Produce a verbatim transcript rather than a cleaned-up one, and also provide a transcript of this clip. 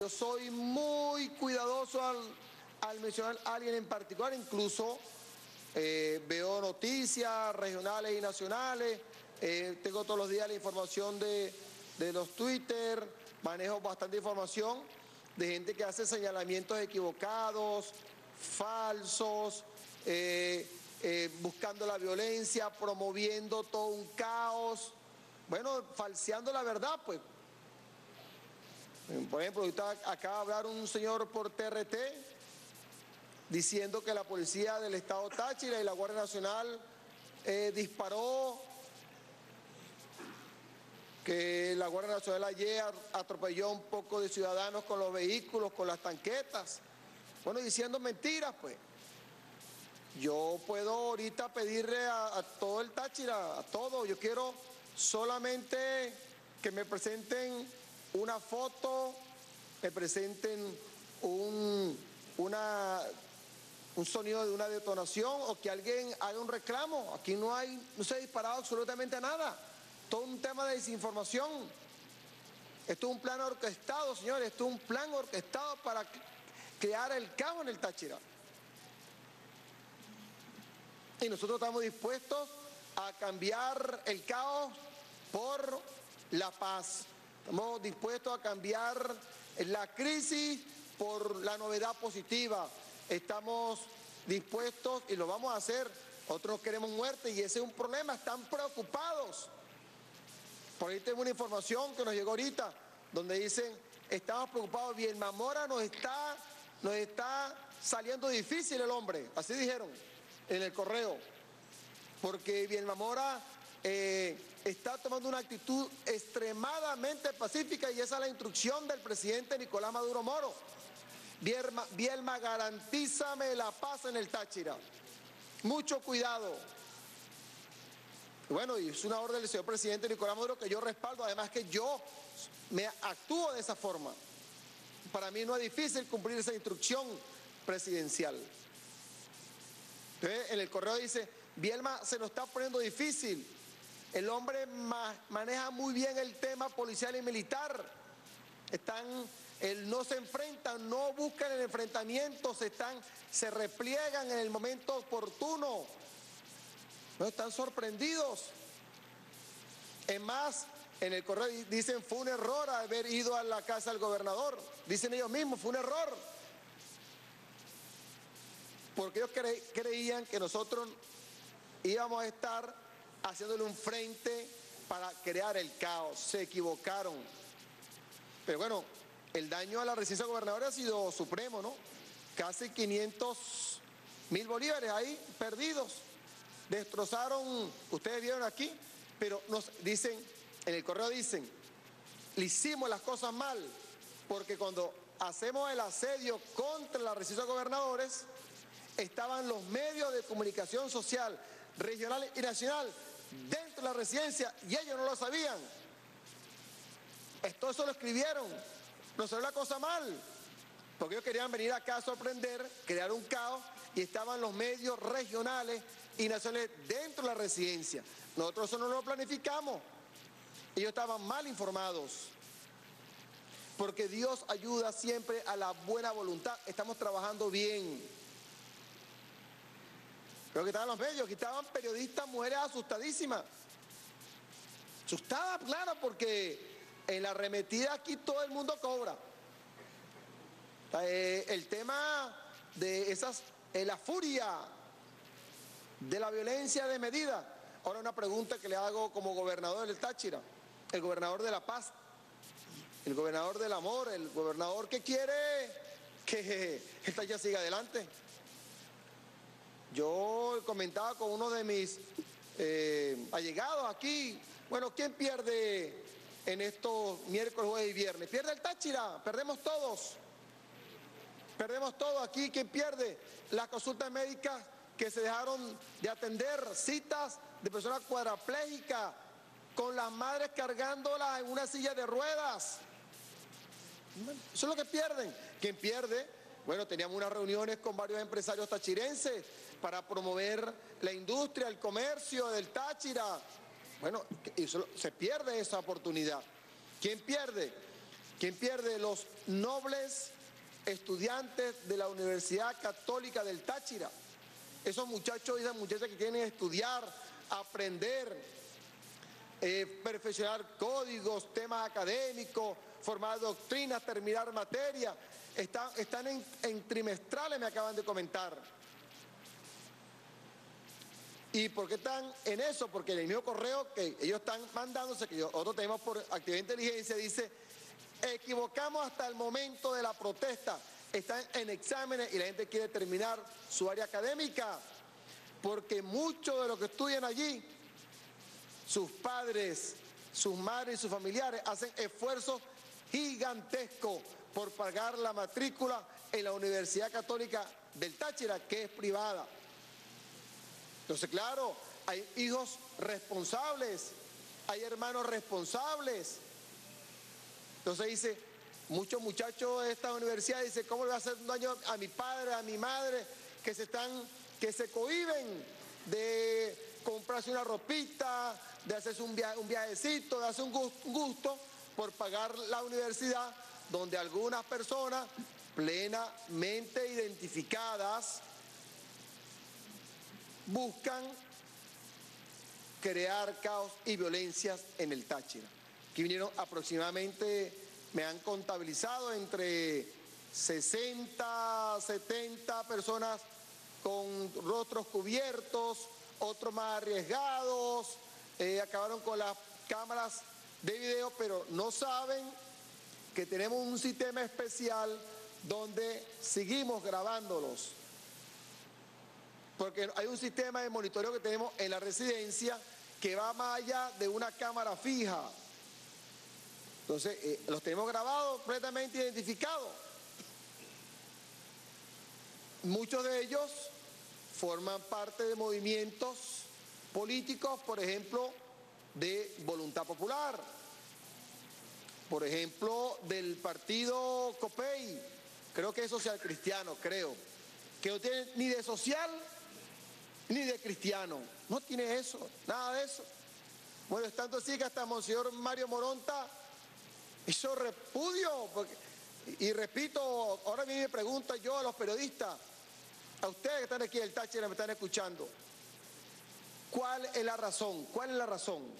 Yo soy muy cuidadoso al, al mencionar a alguien en particular, incluso eh, veo noticias regionales y nacionales, eh, tengo todos los días la información de, de los Twitter, manejo bastante información de gente que hace señalamientos equivocados, falsos, eh, eh, buscando la violencia, promoviendo todo un caos, bueno, falseando la verdad, pues. Por ejemplo, ahorita acaba de hablar un señor por T R T diciendo que la policía del estado Táchira y la Guardia Nacional eh, disparó, que la Guardia Nacional ayer atropelló un poco de ciudadanos con los vehículos, con las tanquetas. Bueno, diciendo mentiras, pues. Yo puedo ahorita pedirle a, a todo el Táchira, a todo, yo quiero solamente que me presenten una foto, me presenten un, una, un sonido de una detonación o que alguien haga un reclamo. Aquí no hay, no se ha disparado absolutamente nada. Todo un tema de desinformación. Esto es un plan orquestado, señores, esto es un plan orquestado para crear el caos en el Táchira. Y nosotros estamos dispuestos a cambiar el caos por la paz. Estamos dispuestos a cambiar la crisis por la novedad positiva. Estamos dispuestos y lo vamos a hacer. Nosotros queremos muerte y ese es un problema. Están preocupados. Por ahí tengo una información que nos llegó ahorita donde dicen, estamos preocupados, Vilma Mora nos está, nos está saliendo difícil el hombre. Así dijeron en el correo. Porque Vilma Mora eh, está tomando una actitud extremadamente pacífica y esa es la instrucción del presidente Nicolás Maduro Moro. Vilma, Vilma, garantízame la paz en el Táchira. Mucho cuidado. Bueno, y es una orden del señor presidente Nicolás Maduro que yo respaldo, además que yo me actúo de esa forma. Para mí no es difícil cumplir esa instrucción presidencial. Entonces, en el correo dice, Vilma se nos está poniendo difícil. El hombre ma maneja muy bien el tema policial y militar. Están, él no se enfrentan, no buscan el enfrentamiento, se, están, se repliegan en el momento oportuno. No están sorprendidos. Es más, en el correo dicen fue un error haber ido a la casa del gobernador. Dicen ellos mismos, fue un error. Porque ellos cre creían que nosotros íbamos a estar haciéndole un frente para crear el caos. Se equivocaron. Pero bueno, el daño a la residencia del gobernador ha sido supremo, ¿no? Casi quinientos mil bolívares ahí perdidos. Destrozaron, ustedes vieron aquí, pero nos dicen, en el correo dicen, le hicimos las cosas mal, porque cuando hacemos el asedio contra la residencia de gobernadores, estaban los medios de comunicación social, regional y nacional, dentro de la residencia, y ellos no lo sabían. Esto eso lo escribieron, nos salió la cosa mal, porque ellos querían venir acá a sorprender, crear un caos, y estaban los medios regionales y nacionales dentro de la residencia. Nosotros eso no lo planificamos. Ellos estaban mal informados. Porque Dios ayuda siempre a la buena voluntad. Estamos trabajando bien. Creo que estaban los medios, aquí estaban periodistas, mujeres asustadísimas. Asustadas, claro, porque en la arremetida aquí todo el mundo cobra. Eh, el tema de esas, eh, la furia de la violencia de medida. Ahora una pregunta que le hago como gobernador del Táchira, el gobernador de la paz, el gobernador del amor, el gobernador que quiere que el Táchira siga adelante. Yo comentaba con uno de mis eh, allegados aquí, bueno, ¿quién pierde en estos miércoles, jueves y viernes? Pierde el Táchira, perdemos todos. Perdemos todo aquí. ¿Quién pierde? Las consultas médicas que se dejaron de atender, citas de personas cuadraplégicas, con las madres cargándolas en una silla de ruedas. Eso es lo que pierden. ¿Quién pierde? Bueno, teníamos unas reuniones con varios empresarios tachirenses para promover la industria, el comercio del Táchira. Bueno, eso, se pierde esa oportunidad. ¿Quién pierde? ¿Quién pierde? Los nobles estudiantes de la Universidad Católica del Táchira. Esos muchachos y esas muchachas que quieren estudiar, aprender, eh, perfeccionar códigos, temas académicos, formar doctrinas, terminar materia. Están, están en, en trimestrales, me acaban de comentar. ¿Y por qué están en eso? Porque en el mismo correo que ellos están mandándose, que nosotros tenemos por actividad de inteligencia, dice: equivocamos hasta el momento de la protesta. Están en exámenes y la gente quiere terminar su área académica, porque muchos de los que estudian allí, sus padres, sus madres y sus familiares hacen esfuerzos gigantescos por pagar la matrícula en la Universidad Católica del Táchira, que es privada. Entonces, claro, hay hijos responsables, hay hermanos responsables. Entonces dice, muchos muchachos de esta universidad dicen: ¿cómo le va a hacer un daño a mi padre, a mi madre, que se están, que se cohíben de comprarse una ropita, de hacerse un, via un viajecito, de hacer un gusto, un gusto por pagar la universidad, donde algunas personas plenamente identificadas buscan crear caos y violencias en el Táchira? Aquí vinieron aproximadamente, me han contabilizado, entre sesenta, setenta personas con rostros cubiertos, otros más arriesgados, eh, acabaron con las cámaras de video, pero no saben que tenemos un sistema especial donde seguimos grabándolos. Porque hay un sistema de monitoreo que tenemos en la residencia que va más allá de una cámara fija. Entonces, eh, los tenemos grabados, completamente identificados. Muchos de ellos forman parte de movimientos políticos, por ejemplo, de Voluntad Popular, por ejemplo, del partido COPEI, creo que es social cristiano, creo, que no tiene ni de social ni de cristiano, no tiene eso, nada de eso. Bueno, es tanto así que hasta Monseñor Mario Moronta hizo repudio, porque, y, y repito, ahora a mí me pregunto yo a los periodistas, a ustedes que están aquí en el Táchira, me están escuchando, ¿cuál es la razón? ¿Cuál es la razón?